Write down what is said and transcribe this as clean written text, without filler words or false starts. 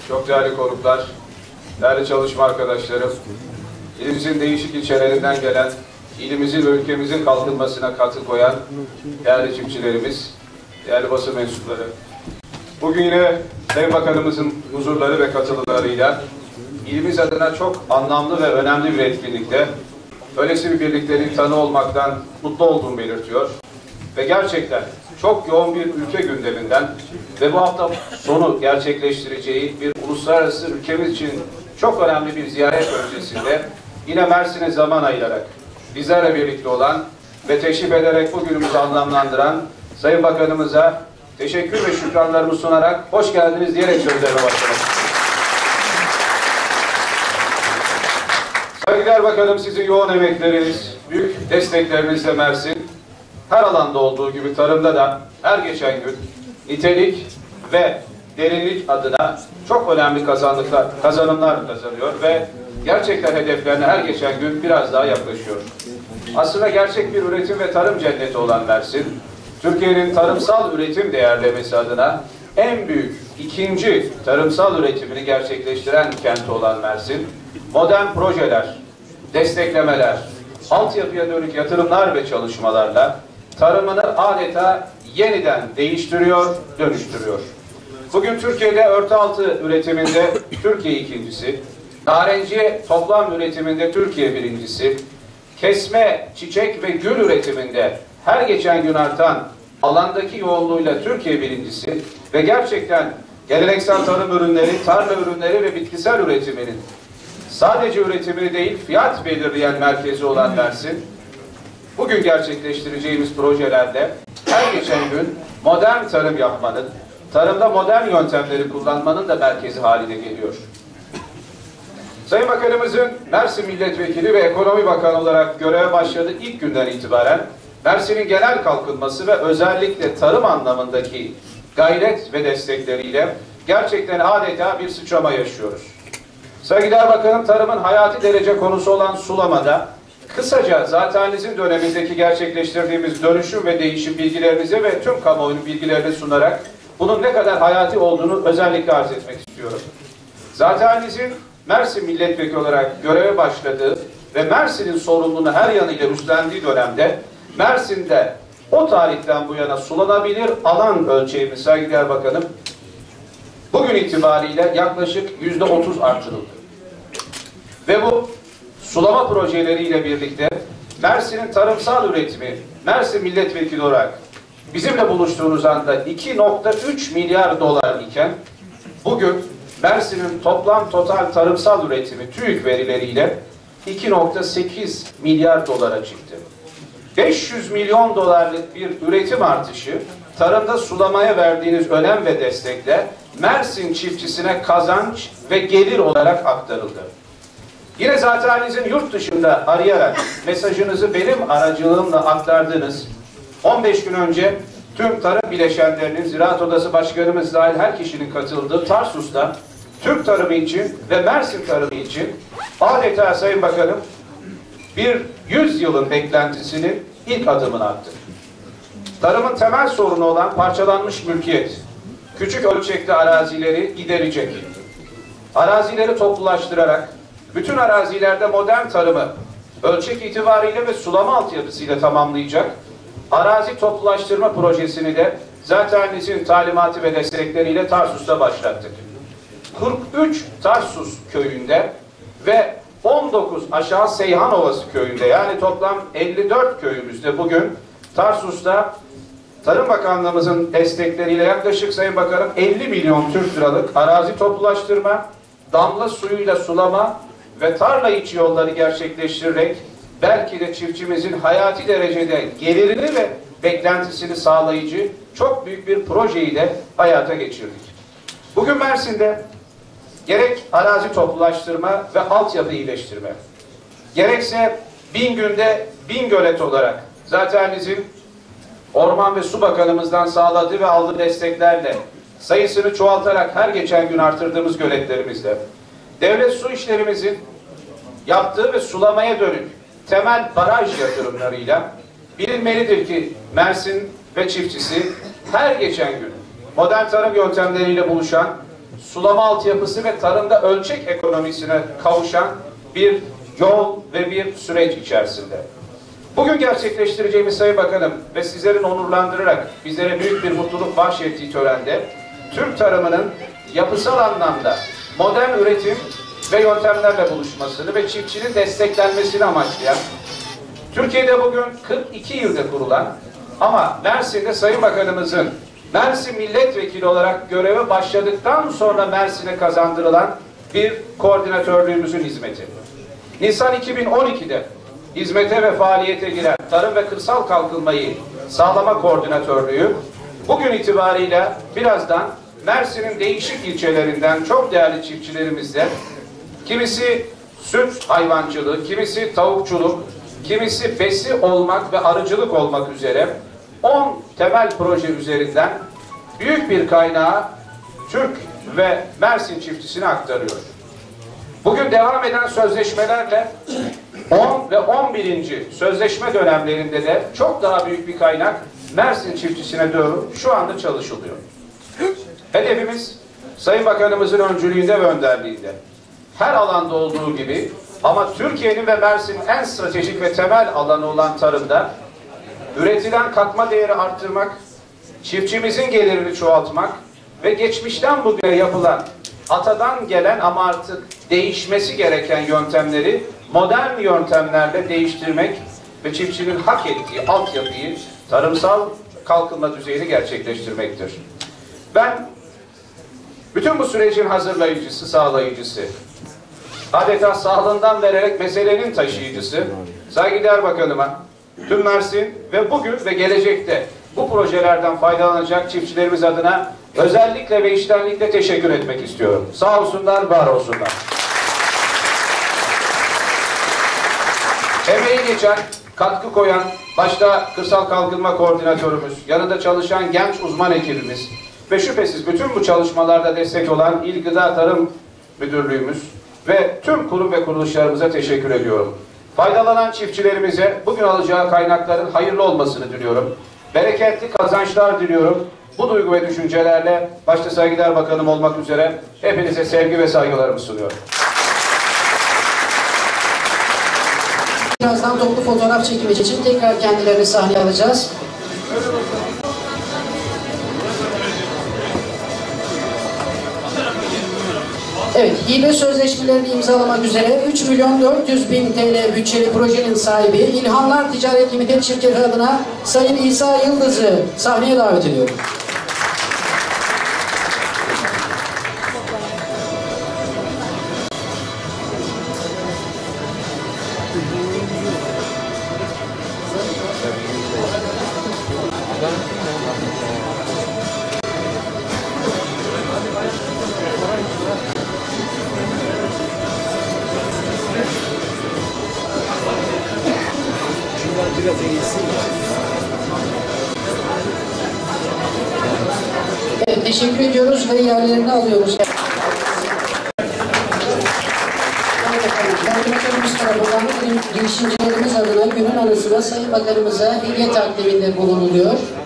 çok değerli konuklar, değerli çalışma arkadaşlarım, ilimizin değişik ilçelerinden gelen, ilimizin ve ülkemizin kalkınmasına katkı koyan değerli çiftçilerimiz, değerli basın mensupları. Bugün yine Sayın Bakanımızın huzurları ve katılımlarıyla ilimiz adına çok anlamlı ve önemli bir etkinlikte öylesi bir birlikteliğin tanığı olmaktan mutlu olduğumu belirtiyor. Ve gerçekten çok yoğun bir ülke gündeminden ve bu hafta sonu gerçekleştireceği bir uluslararası ülkemiz için çok önemli bir ziyaret öncesinde yine Mersin'e zaman ayırarak bizlerle birlikte olan ve teşrif ederek bugünümüzü anlamlandıran Sayın Bakanımıza teşekkür ve şükranlarımı sunarak hoş geldiniz diyerek sözlerime başlayalım. Saygıdeğer Bakanım, sizin yoğun emekleriniz, büyük desteklerinizle Mersin, her alanda olduğu gibi tarımda da her geçen gün nitelik ve derinlik adına çok önemli kazanımlar kazanıyor ve gerçekten hedeflerine her geçen gün biraz daha yaklaşıyor. Aslında gerçek bir üretim ve tarım cenneti olan Mersin, Türkiye'nin tarımsal üretim değerlemesi adına en büyük ikinci tarımsal üretimini gerçekleştiren kenti olan Mersin, modern projeler, desteklemeler, altyapıya dönük yatırımlar ve çalışmalarla tarımını adeta yeniden değiştiriyor, dönüştürüyor. Bugün Türkiye'de örtü altı üretiminde Türkiye ikincisi, narenciye toplam üretiminde Türkiye birincisi, kesme, çiçek ve gül üretiminde her geçen gün artan alandaki yoğunluğuyla Türkiye birincisi ve gerçekten geleneksel tarım ürünleri, tarla ürünleri ve bitkisel üretiminin sadece üretimini değil, fiyat belirleyen merkezi olan Mersin, bugün gerçekleştireceğimiz projelerde her geçen gün modern tarım yapmanın, tarımda modern yöntemleri kullanmanın da merkezi haline geliyor. Sayın Bakanımızın Mersin Milletvekili ve Ekonomi Bakanı olarak göreve başladığı ilk günden itibaren Mersin'in genel kalkınması ve özellikle tarım anlamındaki gayret ve destekleriyle gerçekten adeta bir sıçrama yaşıyoruz. Saygıdeğer Bakanım, tarımın hayati derece konusu olan sulamada kısaca zatenizin dönemindeki gerçekleştirdiğimiz dönüşüm ve değişim bilgilerinize ve tüm kamuoyunun bilgilerini sunarak bunun ne kadar hayati olduğunu özellikle arz etmek istiyorum. Zatenizin Mersin Milletvekili olarak göreve başladığı ve Mersin'in sorumluluğunu her yanıyla üstlendiği dönemde Mersin'de o tarihten bu yana sulanabilir alan ölçeğimiz saygıdeğer Bakanım bugün itibariyle yaklaşık %30 artırıldı. Ve bu sulama projeleriyle birlikte Mersin'in tarımsal üretimi Mersin Milletvekili olarak bizimle buluştuğunuz anda 2,3 milyar dolar iken bugün Mersin'in total tarımsal üretimi TÜİK verileriyle 2,8 milyar dolara çıktı. 500 milyon dolarlık bir üretim artışı tarımda sulamaya verdiğiniz önem ve destekle Mersin çiftçisine kazanç ve gelir olarak aktarıldı. Yine zatenizin yurt dışında arayarak mesajınızı benim aracılığımla aktardığınız 15 gün önce tüm tarım bileşenlerinin Ziraat Odası Başkanımız dahil her kişinin katıldığı Tarsus'ta Türk tarımı için ve Mersin tarımı için adeta Sayın Bakanım bir 100 yılın beklentisinin ilk adımını attı. Tarımın temel sorunu olan parçalanmış mülkiyet, küçük ölçekli arazileri giderecek. Arazileri toplulaştırarak bütün arazilerde modern tarımı ölçek itibariyle ve sulama altyapısıyla tamamlayacak arazi toplulaştırma projesini de zatenizin talimatı ve destekleriyle Tarsus'ta başlattık. 43 Tarsus köyünde ve 19 aşağı Seyhan Ovası köyünde yani toplam 54 köyümüzde bugün Tarsus'ta Tarım Bakanlığımızın destekleriyle yaklaşık Sayın Bakanım 50 milyon Türk liralık arazi toplulaştırma, damla suyuyla sulama ve tarla içi yolları gerçekleştirerek belki de çiftçimizin hayati derecede gelirini ve beklentisini sağlayıcı çok büyük bir projeyi de hayata geçirdik. Bugün Mersin'de gerek arazi toplulaştırma ve altyapı iyileştirme, gerekse 1000 günde 1000 gölet olarak zatenizin Orman ve Su Bakanımızdan sağladığı ve aldığı desteklerle sayısını çoğaltarak her geçen gün artırdığımız göletlerimizde, devlet su işlerimizin yaptığı ve sulamaya dönük temel baraj yatırımlarıyla bilinmelidir ki Mersin ve çiftçisi her geçen gün modern tarım yöntemleriyle buluşan sulama altyapısı ve tarımda ölçek ekonomisine kavuşan bir yol ve bir süreç içerisinde. Bugün gerçekleştireceğimiz Sayın Bakanım ve sizlerin onurlandırarak bizlere büyük bir mutluluk bahşettiği törende Türk tarımının yapısal anlamda modern üretim ve yöntemlerle buluşmasını ve çiftçinin desteklenmesini amaçlayan, Türkiye'de bugün 42 yılda kurulan ama Mersin'de Sayın Bakanımızın Mersin Milletvekili olarak göreve başladıktan sonra Mersin'e kazandırılan bir koordinatörlüğümüzün hizmeti. Nisan 2012'de hizmete ve faaliyete giren Tarım ve Kırsal Kalkınmayı Sağlama Koordinatörlüğü bugün itibariyle birazdan Mersin'in değişik ilçelerinden çok değerli çiftçilerimizle kimisi süt hayvancılığı, kimisi tavukçuluk, kimisi besi olmak ve arıcılık olmak üzere 10 temel proje üzerinden büyük bir kaynağı Türk ve Mersin çiftçisine aktarıyor. Bugün devam eden sözleşmelerle 10 ve 11. sözleşme dönemlerinde de çok daha büyük bir kaynak Mersin çiftçisine doğru şu anda çalışılıyor. Hedefimiz Sayın Bakanımızın öncülüğünde ve önderliğinde her alanda olduğu gibi ama Türkiye'nin ve Mersin'in en stratejik ve temel alanı olan tarımda üretilen katma değeri arttırmak, çiftçimizin gelirini çoğaltmak ve geçmişten bugüne yapılan atadan gelen ama artık değişmesi gereken yöntemleri modern yöntemlerle değiştirmek ve çiftçinin hak ettiği altyapıyı tarımsal kalkınma düzeyini gerçekleştirmektir. Ben bütün bu sürecin hazırlayıcısı, sağlayıcısı, adeta sağlığından vererek meselenin taşıyıcısı, saygıdeğer Bakanıma, tüm Mersin ve bugün ve gelecekte bu projelerden faydalanacak çiftçilerimiz adına özellikle ve içtenlikle teşekkür etmek istiyorum. Sağ olsunlar, var olsunlar. Emeği geçen, katkı koyan, başta Kırsal Kalkınma Koordinatörümüz, yanında çalışan genç uzman ekibimiz ve şüphesiz bütün bu çalışmalarda destek olan İl Gıda Tarım Müdürlüğümüz ve tüm kurum ve kuruluşlarımıza teşekkür ediyorum. Faydalanan çiftçilerimize bugün alacağı kaynakların hayırlı olmasını diliyorum. Bereketli kazançlar diliyorum. Bu duygu ve düşüncelerle başta saygıdeğer Bakanım olmak üzere hepinize sevgi ve saygılarımı sunuyorum. Birazdan toplu fotoğraf çekimi için tekrar kendilerini sahneye alacağız. Evet, hibe sözleşmelerini imzalamak üzere 3.400.000 TL bütçeli projenin sahibi İlhamlar Ticaret Limited şirketi adına Sayın İsa Yıldız'ı sahneye davet ediyorum. Evet, teşekkür ediyoruz ve yerlerini alıyoruz. Koordinatörümüz tarafından girişimcilerimiz adına günün anısına Sayın Bakanımıza hediye takdiminde bulunuluyor.